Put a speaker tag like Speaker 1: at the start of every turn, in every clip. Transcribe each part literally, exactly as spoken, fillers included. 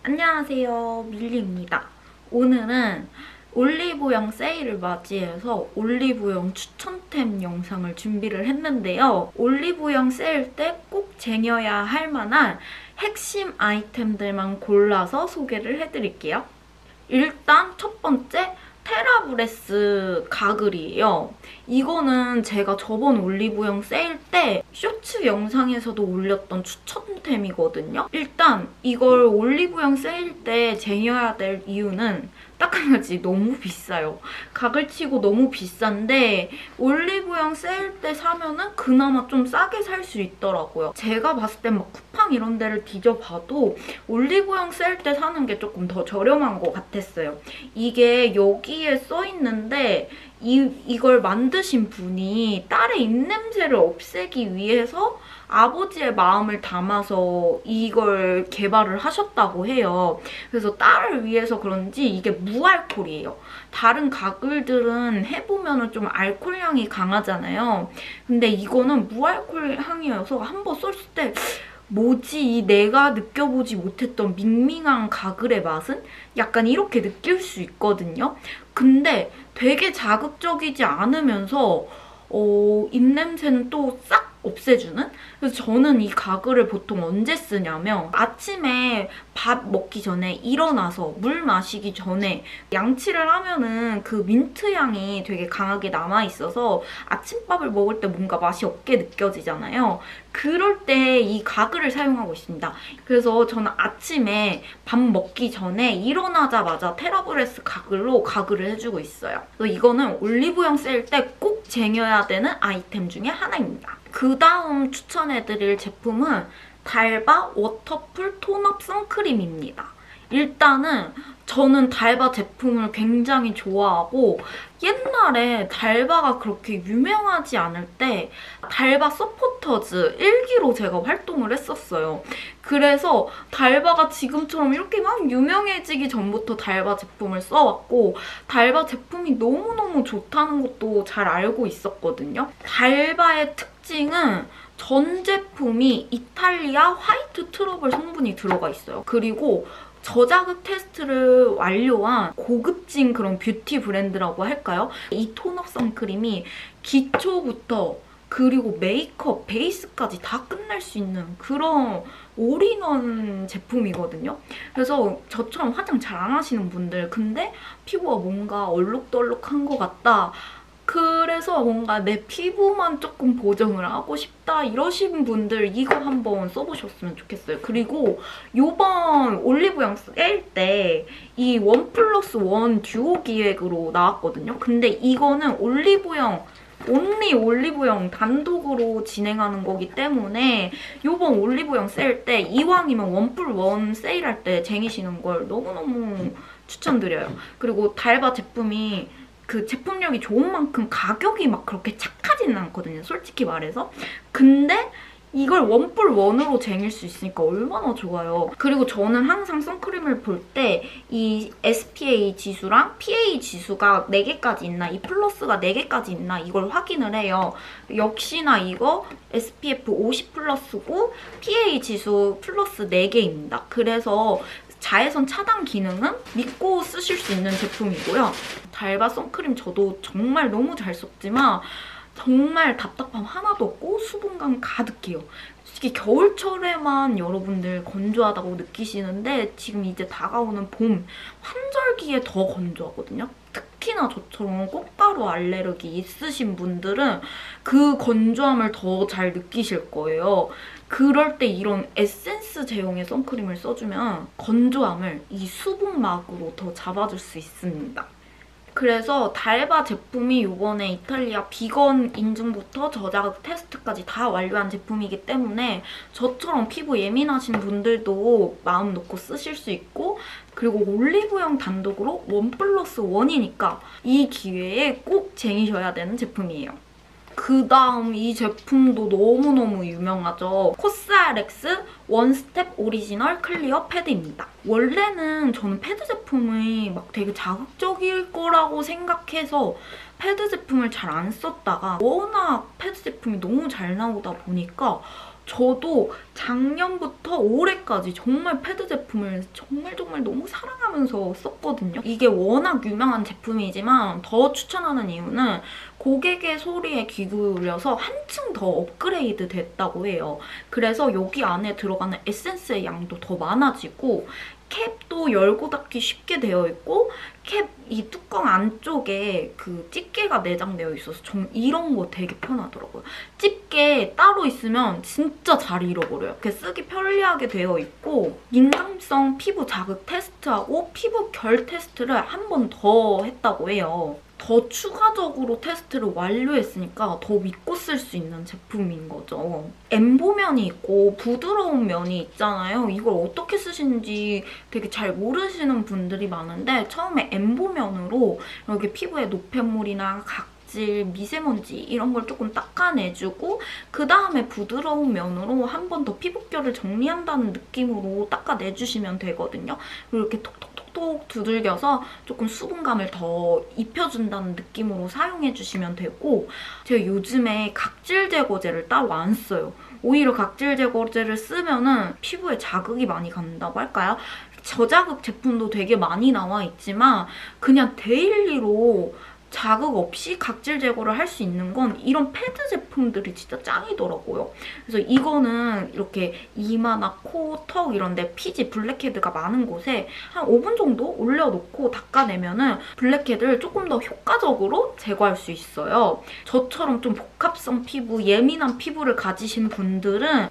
Speaker 1: 안녕하세요, 밀리입니다. 오늘은 올리브영 세일을 맞이해서 올리브영 추천템 영상을 준비를 했는데요. 올리브영 세일 때 꼭 쟁여야 할 만한 핵심 아이템들만 골라서 소개를 해드릴게요. 일단 첫 번째, 테라브레스 가글이에요. 이거는 제가 저번 올리브영 세일 때 쇼츠 영상에서도 올렸던 추천템이거든요. 일단 이걸 올리브영 세일 때 쟁여야 될 이유는 딱 한 가지, 너무 비싸요. 가글치고 너무 비싼데 올리브영 세일 때 사면은 그나마 좀 싸게 살 수 있더라고요. 제가 봤을 땐 막 쿠팡 이런 데를 뒤져봐도 올리브영 세일 때 사는 게 조금 더 저렴한 것 같았어요. 이게 여기에 써있는데 이, 이걸 만드신 분이 딸의 입냄새를 없애기 위해서 아버지의 마음을 담아서 이걸 개발을 하셨다고 해요. 그래서 딸을 위해서 그런지 이게 무알콜이에요. 다른 가글들은 해보면 좀 알콜 향이 강하잖아요. 근데 이거는 무알콜 향이어서 한번 썼을 때 뭐지? 이 내가 느껴보지 못했던 밍밍한 가글의 맛은? 약간 이렇게 느낄 수 있거든요. 근데 되게 자극적이지 않으면서 어, 입냄새는 또 싹 없애주는? 그래서 저는 이 가글을 보통 언제 쓰냐면 아침에 밥 먹기 전에 일어나서 물 마시기 전에 양치를 하면은 그 민트 향이 되게 강하게 남아있어서 아침밥을 먹을 때 뭔가 맛이 없게 느껴지잖아요. 그럴 때 이 가글을 사용하고 있습니다. 그래서 저는 아침에 밥 먹기 전에 일어나자마자 테라브레스 가글로 가글을 해주고 있어요. 그래서 이거는 올리브영 세일 때 꼭 쟁여야 되는 아이템 중에 하나입니다. 그 다음 추천해드릴 제품은 달바 워터풀 톤업 선크림입니다. 일단은 저는 달바 제품을 굉장히 좋아하고 옛날에 달바가 그렇게 유명하지 않을 때 달바 서포터즈 일 기로 제가 활동을 했었어요. 그래서 달바가 지금처럼 이렇게 막 유명해지기 전부터 달바 제품을 써왔고 달바 제품이 너무너무 좋다는 것도 잘 알고 있었거든요. 달바의 특징은 전 제품이 이탈리아 화이트 트러블 성분이 들어가 있어요. 그리고 저자극 테스트를 완료한 고급진 그런 뷰티 브랜드라고 할까요? 이 톤업 선크림이 기초부터 그리고 메이크업, 베이스까지 다 끝낼 수 있는 그런 올인원 제품이거든요. 그래서 저처럼 화장 잘 안 하시는 분들, 근데 피부가 뭔가 얼룩덜룩한 것 같다. 그래서 뭔가 내 피부만 조금 보정을 하고 싶다 이러신 분들 이거 한번 써보셨으면 좋겠어요. 그리고 요번 올리브영 세일 때 이 원 플러스 원 듀오 기획으로 나왔거든요. 근데 이거는 올리브영 온리 올리브영 단독으로 진행하는 거기 때문에 요번 올리브영 세일 때 이왕이면 원 플 원 세일할 때 쟁이시는 걸 너무너무 추천드려요. 그리고 달바 제품이 그 제품력이 좋은 만큼 가격이 막 그렇게 착하지는 않거든요, 솔직히 말해서. 근데 이걸 원 플 원으로 쟁일 수 있으니까 얼마나 좋아요. 그리고 저는 항상 선크림을 볼 때 이 에스피에이 지수랑 피에이 지수가 네 개까지 있나, 이 플러스가 네 개까지 있나 이걸 확인을 해요. 역시나 이거 에스피에프 오십 플러스고 피에이 지수 플러스 네 개입니다. 그래서 자외선 차단 기능은 믿고 쓰실 수 있는 제품이고요. 달바 선크림 저도 정말 너무 잘 썼지만 정말 답답함 하나도 없고 수분감 가득해요. 솔직히 겨울철에만 여러분들 건조하다고 느끼시는데 지금 이제 다가오는 봄, 환절기에 더 건조하거든요. 특히나 저처럼 꽃가루 알레르기 있으신 분들은 그 건조함을 더 잘 느끼실 거예요. 그럴 때 이런 에센스 제형의 선크림을 써주면 건조함을 이 수분막으로 더 잡아줄 수 있습니다. 그래서 달바 제품이 이번에 이탈리아 비건 인증부터 저자극 테스트까지 다 완료한 제품이기 때문에 저처럼 피부 예민하신 분들도 마음 놓고 쓰실 수 있고, 그리고 올리브영 단독으로 원 플러스 원이니까 이 기회에 꼭 쟁이셔야 되는 제품이에요. 그 다음 이 제품도 너무너무 유명하죠. 코스알엑스 원스텝 오리지널 클리어 패드입니다. 원래는 저는 패드 제품이 막 되게 자극적일 거라고 생각해서 패드 제품을 잘 안 썼다가 워낙 패드 제품이 너무 잘 나오다 보니까 저도 작년부터 올해까지 정말 패드 제품을 정말 정말 너무 사랑하면서 썼거든요. 이게 워낙 유명한 제품이지만 더 추천하는 이유는 고객의 소리에 귀 기울여서 한층 더 업그레이드 됐다고 해요. 그래서 여기 안에 들어가는 에센스의 양도 더 많아지고 캡도 열고 닫기 쉽게 되어 있고 캡 이 뚜껑 안쪽에 그 집게가 내장되어 있어서 전 이런 거 되게 편하더라고요. 집게 따로 있으면 진짜 잘 잃어버려요. 이렇게 쓰기 편리하게 되어 있고 민감성 피부 자극 테스트하고 피부 결 테스트를 한 번 더 했다고 해요. 더 추가적으로 테스트를 완료했으니까 더 믿고 쓸 수 있는 제품인 거죠. 엠보면이 있고 부드러운 면이 있잖아요. 이걸 어떻게 쓰시는지 되게 잘 모르시는 분들이 많은데 처음에 엠보면으로 이렇게 피부에 노폐물이나 각질, 미세먼지 이런 걸 조금 닦아내주고 그 다음에 부드러운 면으로 한 번 더 피부결을 정리한다는 느낌으로 닦아내주시면 되거든요. 이렇게 톡톡 톡 두들겨서 조금 수분감을 더 입혀준다는 느낌으로 사용해주시면 되고 제가 요즘에 각질 제거제를 따로 안 써요. 오히려 각질 제거제를 쓰면은 피부에 자극이 많이 간다고 할까요? 저자극 제품도 되게 많이 나와 있지만 그냥 데일리로 자극 없이 각질 제거를 할 수 있는 건 이런 패드 제품들이 진짜 짱이더라고요. 그래서 이거는 이렇게 이마나 코, 턱 이런 데 피지, 블랙헤드가 많은 곳에 한 오 분 정도 올려놓고 닦아내면은 블랙헤드를 조금 더 효과적으로 제거할 수 있어요. 저처럼 좀 복합성 피부, 예민한 피부를 가지신 분들은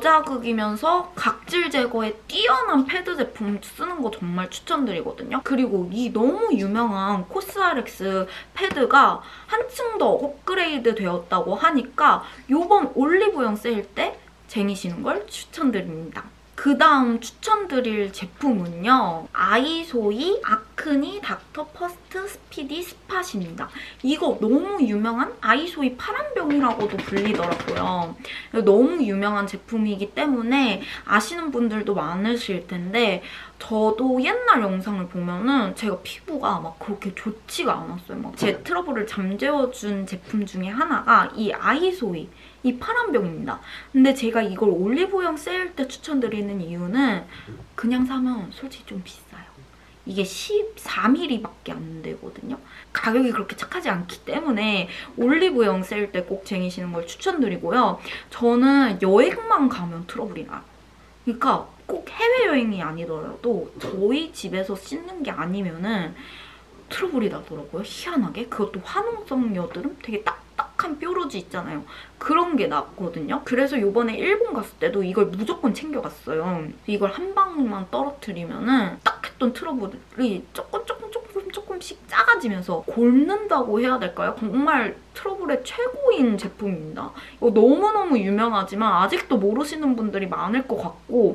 Speaker 1: 저자극이면서 각질 제거에 뛰어난 패드 제품 쓰는 거 정말 추천드리거든요. 그리고 이 너무 유명한 코스알엑스 패드가 한층 더 업그레이드 되었다고 하니까 이번 올리브영 세일 때 쟁이시는 걸 추천드립니다. 그 다음 추천드릴 제품은요. 아이소이 아크니 닥터 퍼스트 스피디 스팟입니다. 이거 너무 유명한 아이소이 파란병이라고도 불리더라고요. 너무 유명한 제품이기 때문에 아시는 분들도 많으실 텐데 저도 옛날 영상을 보면은 제가 피부가 막 그렇게 좋지가 않았어요. 막 제 트러블을 잠재워준 제품 중에 하나가 이 아이소이 이 파란병입니다. 근데 제가 이걸 올리브영 세일 때 추천드리는 이유는 그냥 사면 솔직히 좀 비싸요. 이게 십사 밀리리터밖에 안 되거든요. 가격이 그렇게 착하지 않기 때문에 올리브영 세일 때 꼭 쟁이시는 걸 추천드리고요. 저는 여행만 가면 트러블이 나요. 그러니까 꼭 해외여행이 아니더라도 저희 집에서 씻는 게 아니면은 트러블이 나더라고요. 희한하게. 그것도 화농성 여드름? 되게 딱딱한 뾰루지 있잖아요. 그런 게 났거든요. 그래서 이번에 일본 갔을 때도 이걸 무조건 챙겨갔어요. 이걸 한 방울만 떨어뜨리면은 딱 했던 트러블이 조금 조금 조금 조금씩 작아지면서 곪는다고 해야 될까요? 정말 트러블의 최고인 제품입니다. 이거 너무너무 유명하지만 아직도 모르시는 분들이 많을 것 같고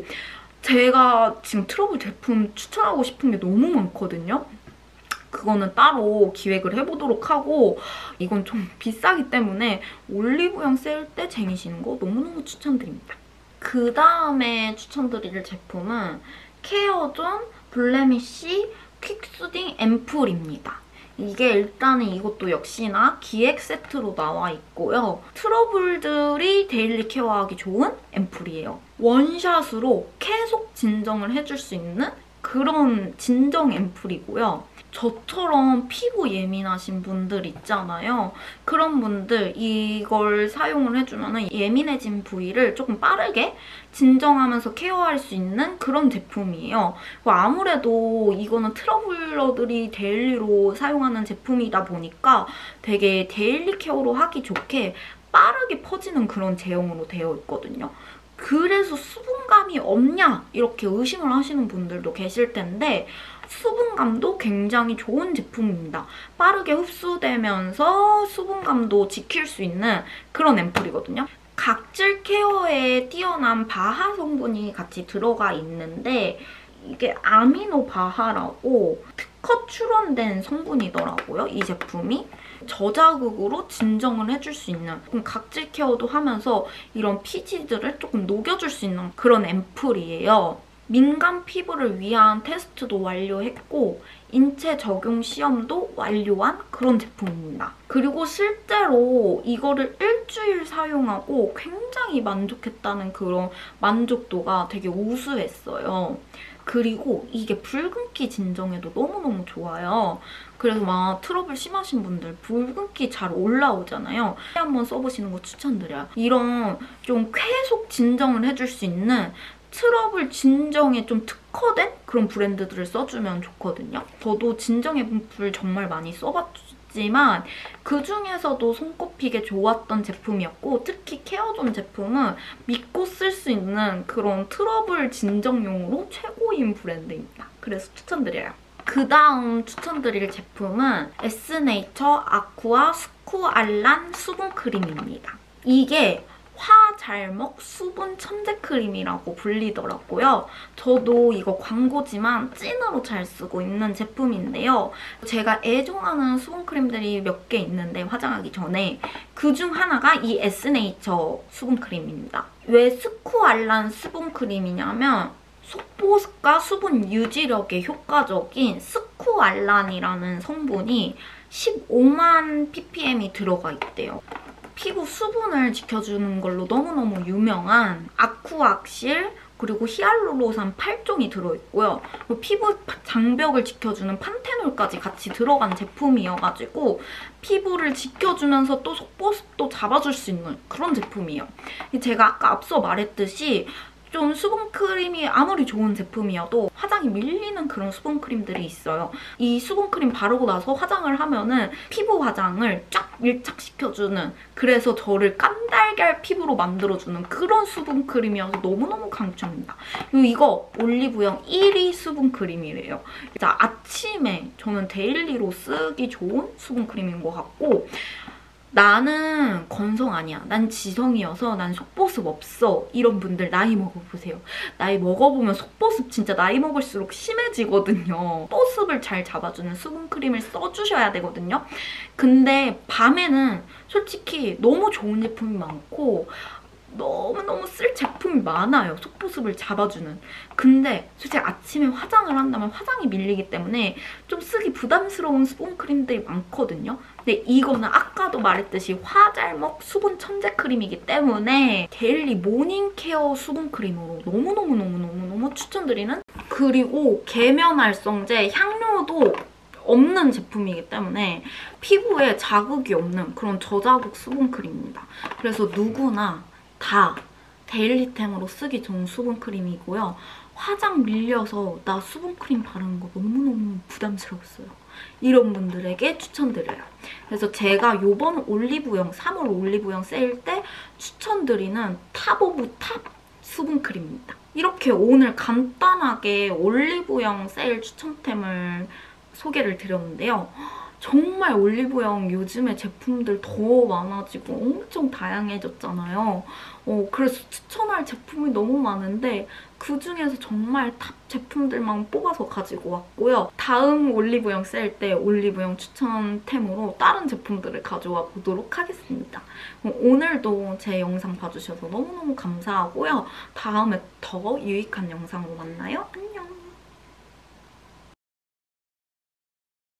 Speaker 1: 제가 지금 트러블 제품 추천하고 싶은 게 너무 많거든요. 그거는 따로 기획을 해보도록 하고 이건 좀 비싸기 때문에 올리브영 세일 때 쟁이시는 거 너무너무 추천드립니다. 그 다음에 추천드릴 제품은 케어존 블레미쉬 퀵수딩 앰플입니다. 이게 일단은 이것도 역시나 기획 세트로 나와 있고요. 트러블들이 데일리 케어하기 좋은 앰플이에요. 원샷으로 계속 진정을 해줄 수 있는 그런 진정 앰플이고요. 저처럼 피부 예민하신 분들 있잖아요. 그런 분들 이걸 사용을 해주면 예민해진 부위를 조금 빠르게 진정하면서 케어할 수 있는 그런 제품이에요. 아무래도 이거는 트러블러들이 데일리로 사용하는 제품이다 보니까 되게 데일리 케어로 하기 좋게 빠르게 퍼지는 그런 제형으로 되어 있거든요. 그래서 수분감이 없냐 이렇게 의심을 하시는 분들도 계실 텐데 수분감도 굉장히 좋은 제품입니다. 빠르게 흡수되면서 수분감도 지킬 수 있는 그런 앰플이거든요. 각질 케어에 뛰어난 바하 성분이 같이 들어가 있는데 이게 아미노 바하라고 특허 출원된 성분이더라고요, 이 제품이. 저자극으로 진정을 해줄 수 있는 조금 각질 케어도 하면서 이런 피지들을 조금 녹여줄 수 있는 그런 앰플이에요. 민감 피부를 위한 테스트도 완료했고 인체 적용 시험도 완료한 그런 제품입니다. 그리고 실제로 이거를 일주일 사용하고 굉장히 만족했다는 그런 만족도가 되게 우수했어요. 그리고 이게 붉은기 진정에도 너무너무 좋아요. 그래서 막 트러블 심하신 분들 붉은기 잘 올라오잖아요. 한번 써보시는 거 추천드려요. 이런 좀 쾌속 진정을 해줄 수 있는 트러블 진정에 좀 특화된 그런 브랜드들을 써주면 좋거든요. 저도 진정 예분풀 정말 많이 써봤지만 그중에서도 손꼽히게 좋았던 제품이었고 특히 케어존 제품은 믿고 쓸 수 있는 그런 트러블 진정용으로 최고인 브랜드입니다. 그래서 추천드려요. 그 다음 추천드릴 제품은 에스네이처 아쿠아 스쿠알란 수분크림입니다. 이게 화잘먹 수분 천재 크림이라고 불리더라고요. 저도 이거 광고지만 찐으로 잘 쓰고 있는 제품인데요. 제가 애정하는 수분크림들이 몇 개 있는데 화장하기 전에 그중 하나가 이 에스네이처 수분크림입니다. 왜 스쿠알란 수분크림이냐면 속보습과 수분 유지력에 효과적인 스쿠알란이라는 성분이 십오만 ppm이 들어가 있대요. 피부 수분을 지켜주는 걸로 너무너무 유명한 아쿠악실 그리고 히알루로산 팔 종이 들어있고요. 그리고 피부 장벽을 지켜주는 판테놀까지 같이 들어간 제품이어가지고 피부를 지켜주면서 또 속보습도 잡아줄 수 있는 그런 제품이에요. 제가 아까 앞서 말했듯이 좀 수분크림이 아무리 좋은 제품이어도 화장이 밀리는 그런 수분크림들이 있어요. 이 수분크림 바르고 나서 화장을 하면은 피부 화장을 쫙 밀착시켜주는 그래서 저를 깐달걀 피부로 만들어주는 그런 수분크림이어서 너무너무 강추합니다. 그리고 이거 올리브영 일 위 수분크림이래요. 진짜 아침에 저는 데일리로 쓰기 좋은 수분크림인 것 같고 나는 건성 아니야. 난 지성이어서 난 속보습 없어. 이런 분들 나이 먹어보세요. 나이 먹어보면 속보습 진짜 나이 먹을수록 심해지거든요. 속보습을 잘 잡아주는 수분크림을 써주셔야 되거든요. 근데 밤에는 솔직히 너무 좋은 제품이 많고 너무너무 쓸 제품이 많아요. 속보습을 잡아주는. 근데 솔직히 아침에 화장을 한다면 화장이 밀리기 때문에 좀 쓰기 부담스러운 수분크림들이 많거든요. 근데 이거는 아까도 말했듯이 화잘먹 수분 천재 크림이기 때문에 데일리 모닝케어 수분크림으로 너무너무너무너무너무 추천드리는 그리고 계면활성제 향료도 없는 제품이기 때문에 피부에 자극이 없는 그런 저자극 수분크림입니다. 그래서 누구나 다 데일리템으로 쓰기 좋은 수분크림이고요. 화장 밀려서 나 수분크림 바르는 거 너무너무 부담스러웠어요. 이런 분들에게 추천드려요. 그래서 제가 이번 올리브영, 삼월 올리브영 세일 때 추천드리는 탑 오브 탑 수분크림입니다. 이렇게 오늘 간단하게 올리브영 세일 추천템을 소개를 드렸는데요. 정말 올리브영 요즘에 제품들 더 많아지고 엄청 다양해졌잖아요. 어, 그래서 추천할 제품이 너무 많은데 그중에서 정말 탑 제품들만 뽑아서 가지고 왔고요. 다음 올리브영 세일 때 올리브영 추천템으로 다른 제품들을 가져와 보도록 하겠습니다. 오늘도 제 영상 봐주셔서 너무너무 감사하고요. 다음에 더 유익한 영상으로 만나요. 안녕!